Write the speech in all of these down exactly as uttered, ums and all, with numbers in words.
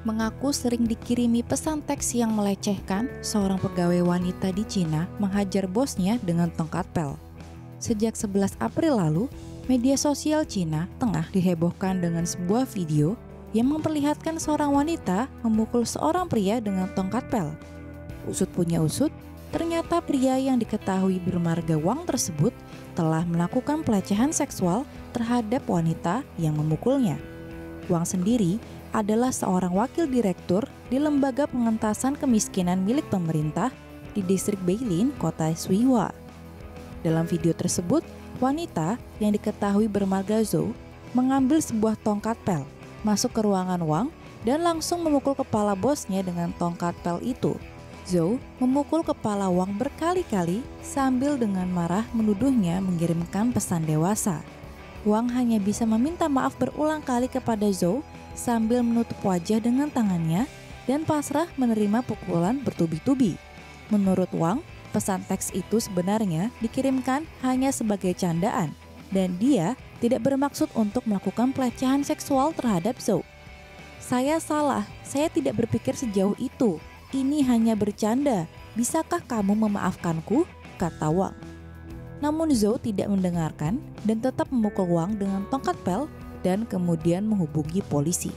mengaku sering dikirimi pesan teks yang melecehkan. Seorang pegawai wanita di Cina menghajar bosnya dengan tongkat pel. Sejak sebelas April lalu, media sosial Cina tengah dihebohkan dengan sebuah video yang memperlihatkan seorang wanita memukul seorang pria dengan tongkat pel. Usut punya usut, ternyata pria yang diketahui bermarga Wang tersebut telah melakukan pelecehan seksual terhadap wanita yang memukulnya. Wang sendiri adalah seorang wakil direktur di Lembaga Pengentasan Kemiskinan milik pemerintah di distrik Beilin, kota Suihua. Dalam video tersebut, wanita yang diketahui bermarga Zhou mengambil sebuah tongkat pel, masuk ke ruangan Wang dan langsung memukul kepala bosnya dengan tongkat pel itu. Zhou memukul kepala Wang berkali-kali sambil dengan marah menuduhnya mengirimkan pesan dewasa. Wang hanya bisa meminta maaf berulang kali kepada Zhou sambil menutup wajah dengan tangannya dan pasrah menerima pukulan bertubi-tubi. Menurut Wang, pesan teks itu sebenarnya dikirimkan hanya sebagai candaan dan dia tidak bermaksud untuk melakukan pelecehan seksual terhadap Zhou. "Saya salah, saya tidak berpikir sejauh itu. Ini hanya bercanda. Bisakah kamu memaafkanku?" kata Wang. Namun Zhou tidak mendengarkan dan tetap memukul Wang dengan tongkat pel dan kemudian menghubungi polisi.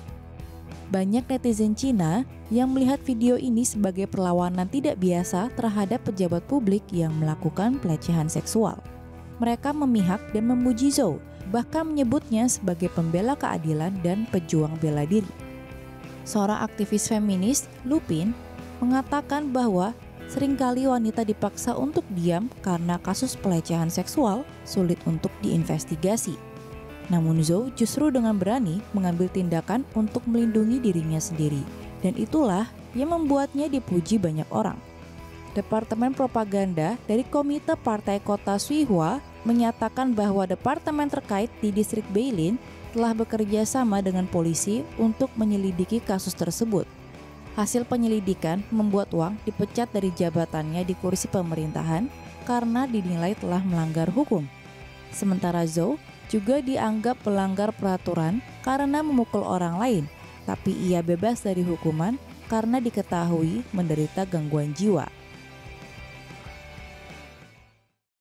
Banyak netizen Cina yang melihat video ini sebagai perlawanan tidak biasa terhadap pejabat publik yang melakukan pelecehan seksual. Mereka memihak dan memuji Zhou, bahkan menyebutnya sebagai pembela keadilan dan pejuang bela diri. Seorang aktivis feminis, Lupin, mengatakan bahwa seringkali wanita dipaksa untuk diam karena kasus pelecehan seksual sulit untuk diinvestigasi. Namun Zhou justru dengan berani mengambil tindakan untuk melindungi dirinya sendiri, dan itulah yang membuatnya dipuji banyak orang. Departemen Propaganda dari Komite Partai Kota Suihua menyatakan bahwa departemen terkait di distrik Beilin telah bekerja sama dengan polisi untuk menyelidiki kasus tersebut. Hasil penyelidikan membuat Wang dipecat dari jabatannya di kursi pemerintahan karena dinilai telah melanggar hukum. Sementara Zhou juga dianggap pelanggar peraturan karena memukul orang lain, tapi ia bebas dari hukuman karena diketahui menderita gangguan jiwa.